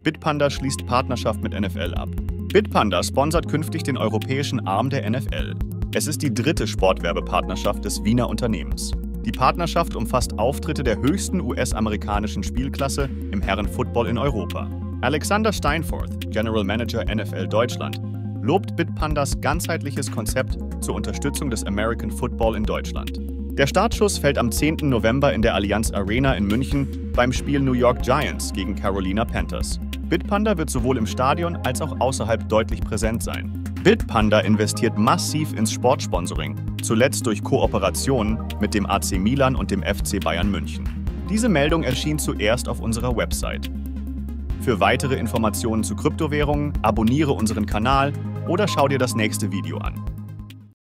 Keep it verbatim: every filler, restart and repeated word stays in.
Bitpanda schließt Partnerschaft mit N F L ab. Bitpanda sponsert künftig den europäischen Arm der N F L. Es ist die dritte Sportwerbepartnerschaft des Wiener Unternehmens. Die Partnerschaft umfasst Auftritte der höchsten U S-amerikanischen Spielklasse im Herrenfootball in Europa. Alexander Steinforth, General Manager N F L Deutschland, lobt Bitpandas ganzheitliches Konzept zur Unterstützung des American Football in Deutschland. Der Startschuss fällt am zehnten November in der Allianz Arena in München beim Spiel New York Giants gegen Carolina Panthers. Bitpanda wird sowohl im Stadion als auch außerhalb deutlich präsent sein. Bitpanda investiert massiv ins Sportsponsoring, zuletzt durch Kooperationen mit dem A C Milan und dem F C Bayern München. Diese Meldung erschien zuerst auf unserer Website. Für weitere Informationen zu Kryptowährungen abonniere unseren Kanal oder schau dir das nächste Video an.